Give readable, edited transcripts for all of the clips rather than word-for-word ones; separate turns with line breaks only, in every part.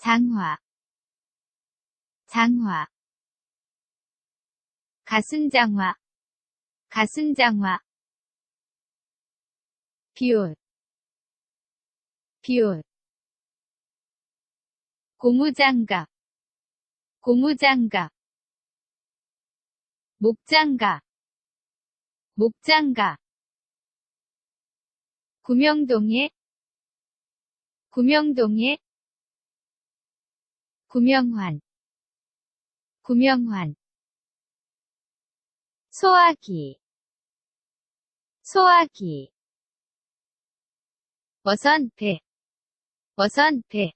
장화, 장화. 가순장화, 가순장화. 비옷, 비옷. 고무장갑, 고무장갑. 목장갑, 목장갑. 구명동에, 구명동에. 구명환, 구명환. 소화기, 소화기. 어선배, 어선배.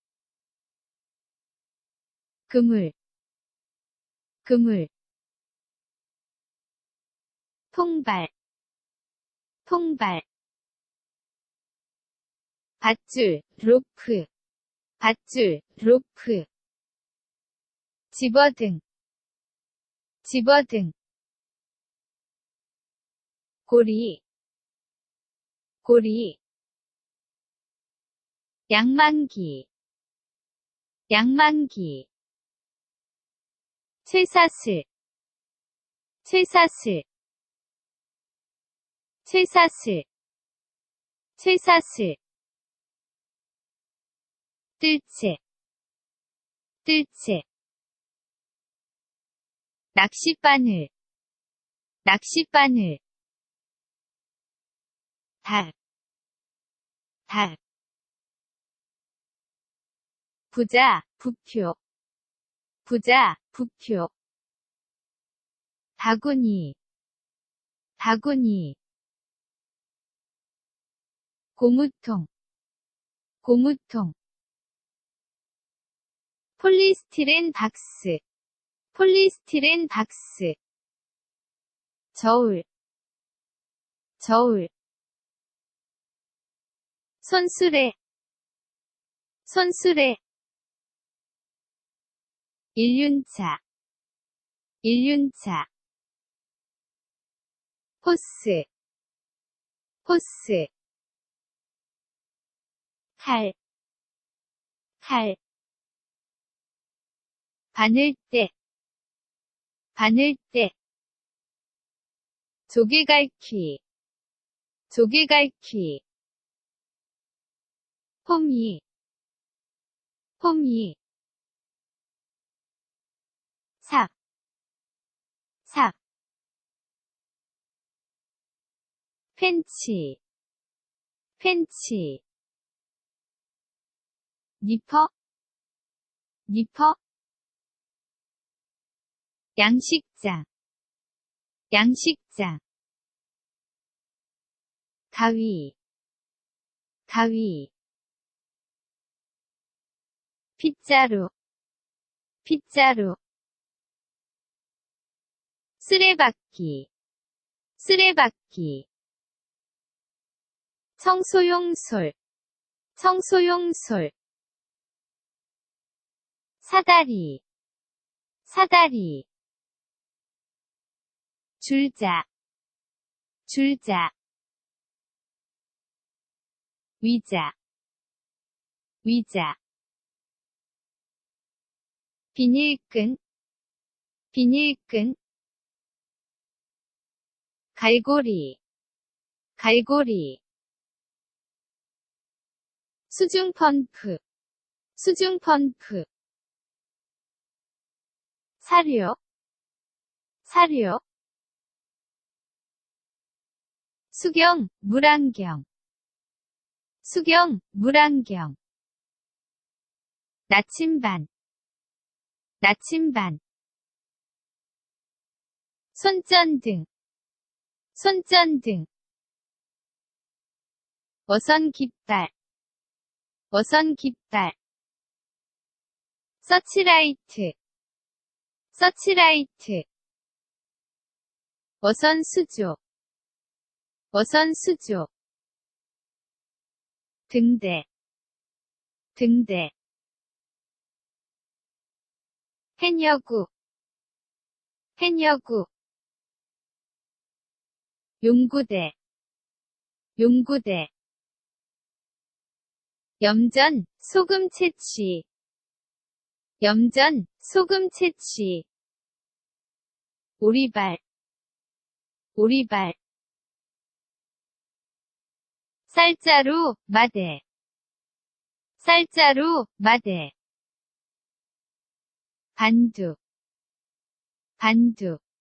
그물, 그물. 통발, 통발. 밧줄, 로프, 밧줄, 로프. 집어등, 집어등. 고리, 고리. 양만기, 양만기. 쇠사슬, 쇠사슬. 쇠사슬, 쇠사슬. 뜰채, 뜰채. 낚싯바늘, 낚싯바늘. 달, 달. 부자, 부표, 부자, 부표. 바구니, 바구니. 고무통, 고무통. 폴리스티렌 박스, 폴리스티렌 박스. 저울, 저울. 손수레, 손수레. 일륜차, 일륜차. 호스, 호스. 칼, 칼. 바늘대, 바늘대. 조개갈퀴, 조개갈퀴. 호미, 호미. 삽, 삽. 펜치, 펜치. 니퍼, 니퍼. 양식장, 양식장. 가위, 가위. 빗자루, 빗자루. 쓰레받기, 쓰레받기. 청소용 솔, 청소용 솔. 사다리, 사다리. 줄자, 줄자. 위자, 위자. 비닐끈, 비닐끈. 갈고리, 갈고리. 수중펌프, 수중펌프. 사료, 사료. 수경, 물안경, 수경, 물안경. 나침반, 나침반. 손전등, 손전등. 어선깃발, 어선깃발. 서치라이트, 서치라이트. 어선수조, 어선수조. 등대, 등대. 해녀구, 해녀구. 용구대, 용구대. 염전, 소금 채취, 염전, 소금 채취. 오리발, 오리발. 쌀자루, 마대. 쌀자루, 마대. 반두, 반두.